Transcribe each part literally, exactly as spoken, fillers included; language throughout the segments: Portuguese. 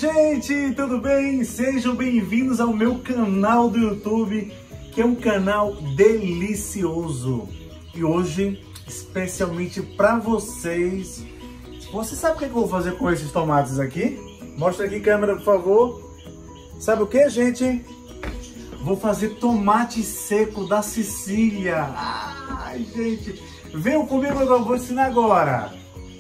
gente, tudo bem? Sejam bem-vindos ao meu canal do YouTube, que é um canal delicioso. E hoje, especialmente para vocês, você sabe o que eu vou fazer com esses tomates aqui? Mostra aqui, câmera, por favor. Sabe o que, gente? Vou fazer tomate seco da Sicília. Ai, gente, venham comigo, eu vou ensinar agora.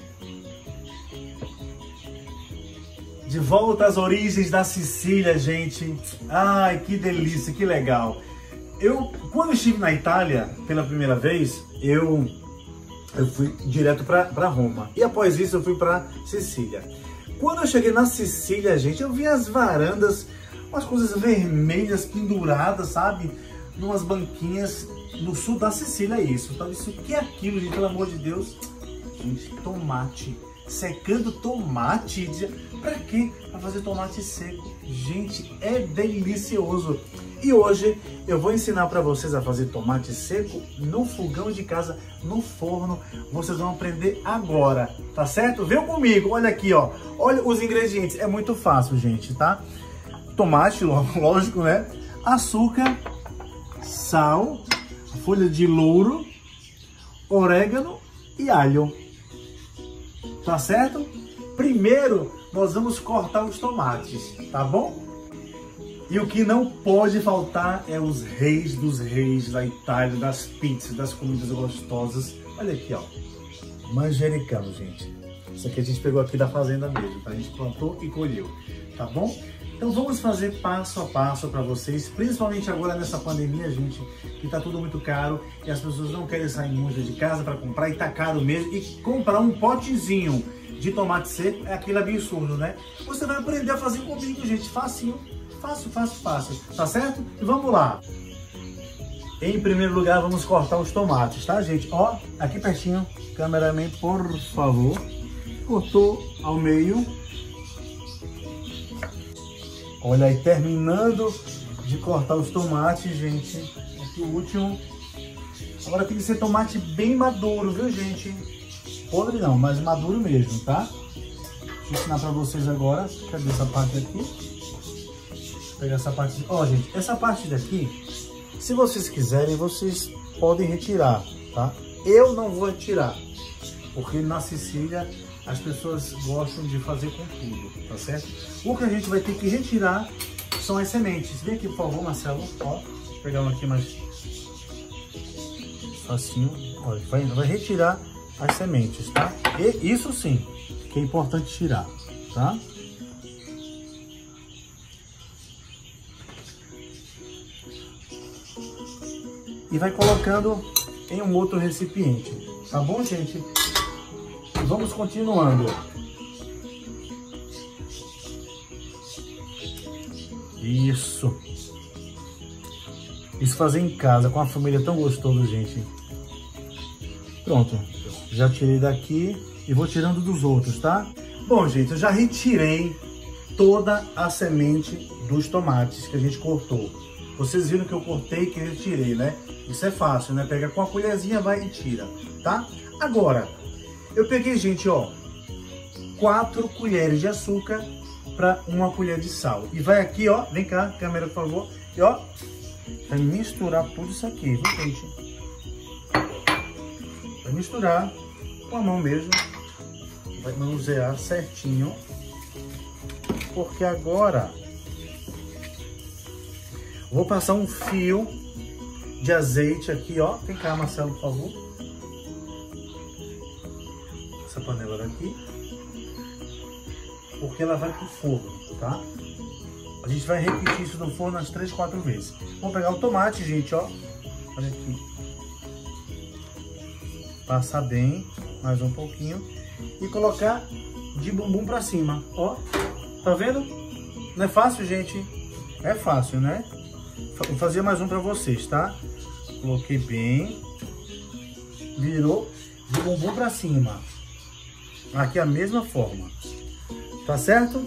De volta às origens da Sicília, gente. Ai, que delícia, que legal. Eu, quando eu estive na Itália pela primeira vez, eu, eu fui direto para Roma. E após isso eu fui para Sicília. Quando eu cheguei na Sicília, gente, eu vi as varandas, umas coisas vermelhas penduradas, sabe? Numas banquinhas no sul da Sicília, é isso. Então, isso que é aquilo, gente, pelo amor de Deus? Gente, tomate. Secando tomate. Pra quê? Pra fazer tomate seco. Gente, é delicioso. E hoje eu vou ensinar pra vocês a fazer tomate seco no fogão de casa, no forno. Vocês vão aprender agora, tá certo? Vem comigo, olha aqui, ó. Olha os ingredientes, é muito fácil, gente, tá? Tomate, lógico, né? Açúcar, sal, folha de louro, orégano e alho. Tá certo? Primeiro, nós vamos cortar os tomates, tá bom? E o que não pode faltar é os reis dos reis da Itália, das pizzas, das comidas gostosas. Olha aqui, ó. Manjericão, gente. Isso aqui a gente pegou aqui da fazenda mesmo, tá? A gente plantou e colheu, tá bom? Então vamos fazer passo a passo para vocês, principalmente agora nessa pandemia, gente, que tá tudo muito caro e as pessoas não querem sair muito de casa para comprar e tá caro mesmo. E comprar um potezinho de tomate seco é aquele absurdo, né? Você vai aprender a fazer comigo, gente, facinho, fácil, fácil, fácil, tá certo? E vamos lá. Em primeiro lugar, vamos cortar os tomates, tá, gente? Ó, aqui pertinho, cameraman, por favor. Cortou ao meio. Olha aí, terminando de cortar os tomates, gente. Aqui o último. Agora tem que ser tomate bem maduro, viu, gente? Podre não, mas maduro mesmo, tá? Vou ensinar pra vocês agora. Cadê essa parte aqui? Vou pegar essa parte. Ó, gente, essa parte daqui, se vocês quiserem, vocês podem retirar, tá? Eu não vou retirar, porque na Sicília as pessoas gostam de fazer com tudo, tá certo? O que a gente vai ter que retirar são as sementes. Vem aqui, por favor, Marcelo. Ó, vou pegar uma aqui mais facinho. Olha, vai, vai retirar as sementes, tá? E isso sim, que é importante tirar, tá? E vai colocando em um outro recipiente, tá bom, gente? Vamos continuando. Isso. Isso fazer em casa com a família é tão gostoso, gente. Pronto. Já tirei daqui e vou tirando dos outros, tá? Bom, gente, eu já retirei toda a semente dos tomates que a gente cortou. Vocês viram que eu cortei e que eu retirei, né? Isso é fácil, né? Pega com a colherzinha, vai e tira, tá? Agora, eu peguei, gente, ó, quatro colheres de açúcar para uma colher de sal. E vai aqui, ó, vem cá, câmera, por favor. E ó, vai misturar tudo isso aqui, viu, gente? Vai misturar com a mão mesmo. Vai manusear certinho. Porque agora vou passar um fio de azeite aqui, ó. Vem cá, Marcelo, por favor. Essa panela daqui, porque ela vai pro forno, tá? A gente vai repetir isso no forno umas três, quatro vezes. Vamos pegar o tomate, gente, ó. Olha aqui. Passar bem, mais um pouquinho. E colocar de bumbum pra cima, ó. Tá vendo? Não é fácil, gente? É fácil, né? Vou fazer mais um pra vocês, tá? Coloquei bem. Virou de bumbum pra cima. Aqui a mesma forma, tá certo?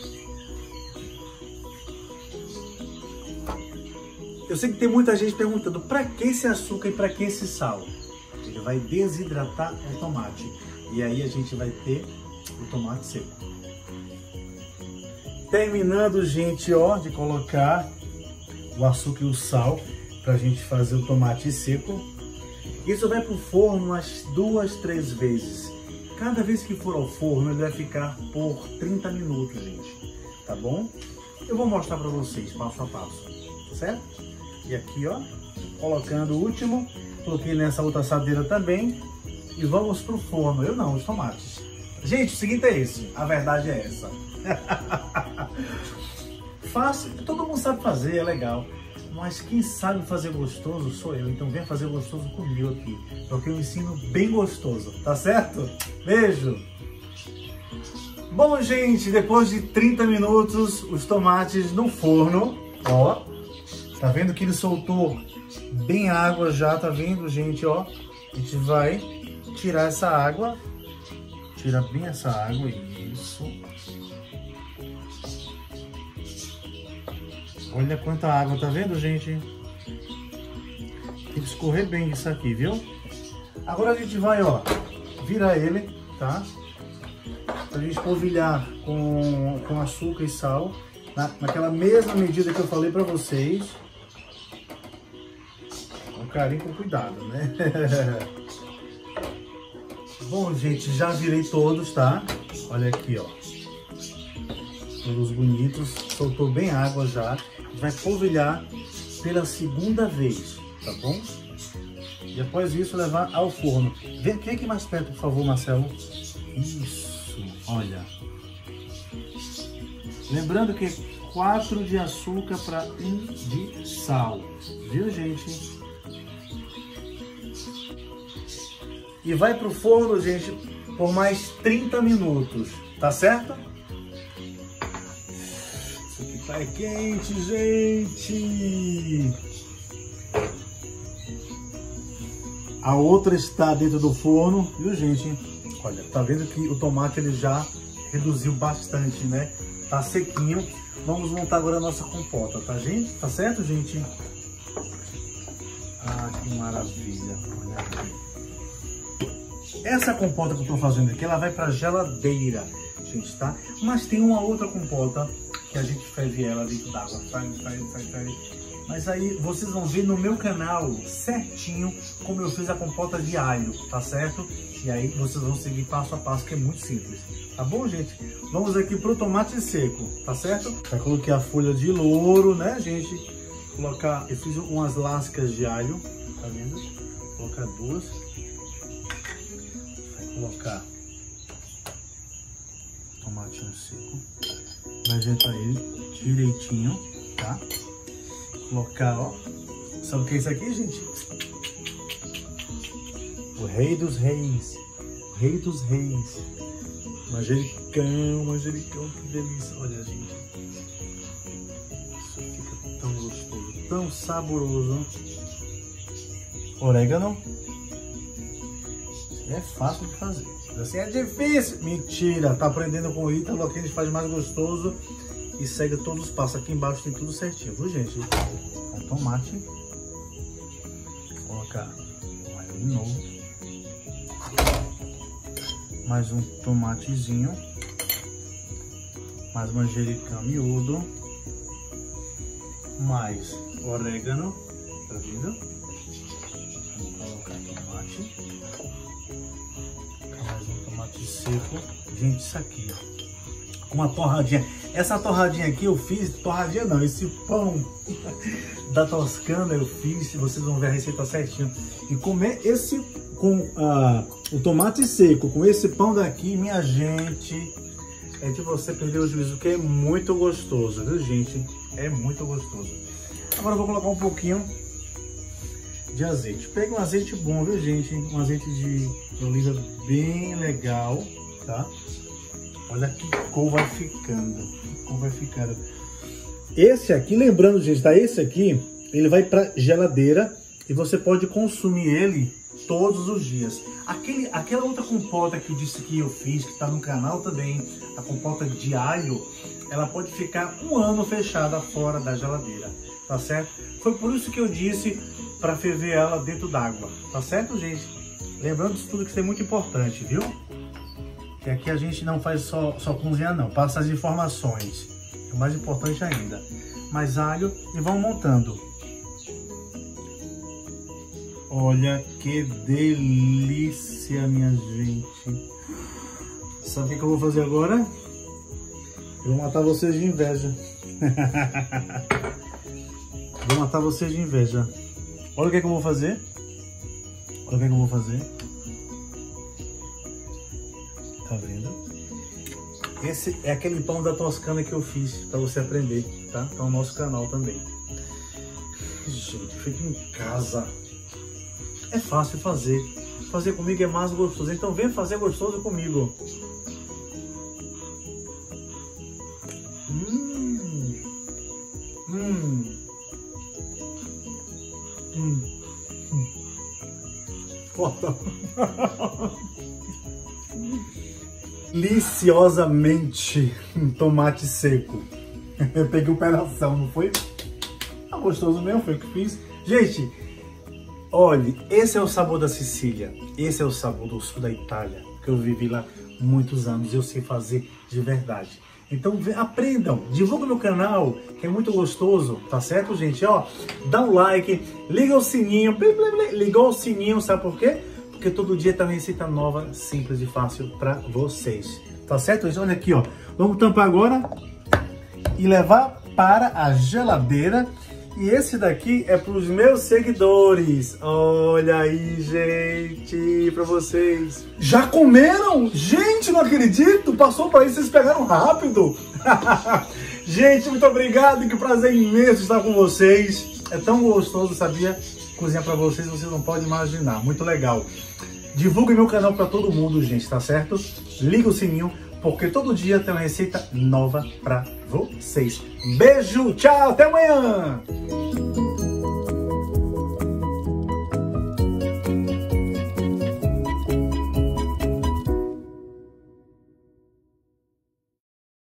Eu sei que tem muita gente perguntando para que esse açúcar e para que esse sal? Ele vai desidratar o tomate e aí a gente vai ter o tomate seco. Terminando, gente, ó, de colocar o açúcar e o sal pra gente fazer o tomate seco. Isso vai pro forno umas duas, três vezes. Cada vez que for ao forno, ele vai ficar por trinta minutos, gente. Tá bom? Eu vou mostrar pra vocês, passo a passo. Certo? E aqui, ó, colocando o último. Coloquei nessa outra assadeira também. E vamos pro forno. Eu não, os tomates. Gente, o seguinte é esse. A verdade é essa. Fácil, todo mundo sabe fazer, é legal. Mas quem sabe fazer gostoso sou eu. Então venha fazer gostoso comigo aqui. Porque eu ensino bem gostoso, tá certo? Beijo! Bom, gente, depois de trinta minutos, os tomates no forno. Ó, tá vendo que ele soltou bem água já, tá vendo, gente, ó? A gente vai tirar essa água. Tira bem essa água, isso. Olha quanta água, tá vendo, gente? Tem que escorrer bem isso aqui, viu? Agora a gente vai, ó, virar ele, tá? Pra gente polvilhar com, com açúcar e sal, na, naquela mesma medida que eu falei pra vocês. Com carinho, com cuidado, né? Bom, gente, já virei todos, tá? Olha aqui, ó. Todos bonitos. Soltou bem água já. A gente vai polvilhar pela segunda vez, tá bom? E após isso, levar ao forno. Vem, vem aqui mais perto, por favor, Marcelo. Isso, olha. Lembrando que quatro de açúcar para um de sal. Viu, gente? E vai pro forno, gente, por mais trinta minutos, tá certo? Isso aqui tá quente, gente! A outra está dentro do forno, viu, gente? Olha, tá vendo que o tomate ele já reduziu bastante, né? Tá sequinho. Vamos montar agora a nossa compota, tá, gente? Tá certo, gente? Ah, que maravilha! Olha aqui. Essa compota que eu tô fazendo aqui, ela vai pra geladeira, gente, tá? Mas tem uma outra compota que a gente ferve ela dentro d'água. Faz, faz, faz, faz. Mas aí vocês vão ver no meu canal certinho como eu fiz a compota de alho, tá certo? E aí vocês vão seguir passo a passo, que é muito simples. Tá bom, gente? Vamos aqui pro tomate seco, tá certo? Já coloquei a folha de louro, né, gente? Colocar, eu fiz umas lascas de alho, tá vendo? Vou colocar duas. Colocar tomatinho seco, vai ajeitar ele direitinho, tá? Colocar, ó, sabe o que é isso aqui, gente? O rei dos reis, o rei dos reis, manjericão, manjericão, que delícia, olha, gente, isso fica tão gostoso, tão saboroso. Orégano. É fácil de fazer. Assim é difícil. Mentira, tá aprendendo com o Ítalo, aqui a gente faz mais gostoso e segue todos os passos. Aqui embaixo tem tudo certinho, viu, gente? Um tomate. Vou colocar um alho de novo. Mais um tomatezinho. Mais manjericão miúdo. Mais orégano. Tá vendo? Vamos colocar tomate. Mais um tomate seco. Gente, isso aqui, ó, com uma torradinha. Essa torradinha aqui eu fiz, torradinha não, esse pão da Toscana eu fiz, vocês vão ver a receita certinho. E comer esse, com ah, o tomate seco, com esse pão daqui, minha gente, é de você perder o juízo, que é muito gostoso, viu, gente? É muito gostoso. Agora eu vou colocar um pouquinho de azeite. Pega um azeite bom, viu, gente? Um azeite de oliva bem legal, tá? Olha que cor vai ficando. Que cor vai ficando. Esse aqui, lembrando, gente, tá? Esse aqui, ele vai pra geladeira e você pode consumir ele todos os dias. Aquele, aquela outra compota que eu disse que eu fiz, que tá no canal também, a compota de alho, ela pode ficar um ano fechada fora da geladeira, tá certo? Foi por isso que eu disse para ferver ela dentro d'água, tá certo, gente? Lembrando disso tudo, que isso é muito importante, viu? Que aqui a gente não faz só, só cozinhar, não, passa as informações, é mais importante ainda. Mais alho e vamos montando. Olha que delícia, minha gente. Sabe o que, que eu vou fazer agora? Eu vou matar vocês de inveja. Vou matar vocês de inveja. Olha o que, que eu vou fazer. Olha o que, que eu vou fazer. Tá vendo? Esse é aquele pão da Toscana que eu fiz para você aprender, tá? Tá no nosso canal também. Gente, feito em casa. É fácil fazer. Fazer comigo é mais gostoso. Então vem fazer gostoso comigo. Hum. Hum. Hum. Hum. Foda. Deliciosamente tomate seco. Eu peguei um pedação, não foi? Tá gostoso mesmo, foi o que fiz. Gente, olhe, esse é o sabor da Sicília. Esse é o sabor do sul da Itália, que eu vivi lá muitos anos. Eu sei fazer de verdade. Então aprendam, divulguem meu canal, que é muito gostoso, tá certo, gente? Ó, dá um like, liga o sininho, ligou o sininho, sabe por quê? Porque todo dia tem uma receita nova, simples e fácil para vocês. Tá certo? Olha aqui, ó. Vamos tampar agora e levar para a geladeira. E esse daqui é para os meus seguidores. Olha aí, gente, para vocês. Já comeram? Gente, não acredito. Passou para aí, vocês pegaram rápido. Gente, muito obrigado. Que prazer imenso estar com vocês. É tão gostoso, sabia? Cozinhar para vocês, vocês não podem imaginar. Muito legal. Divulgue meu canal para todo mundo, gente, tá certo? Liga o sininho, porque todo dia tem uma receita nova para vocês. Beijo, tchau, até amanhã!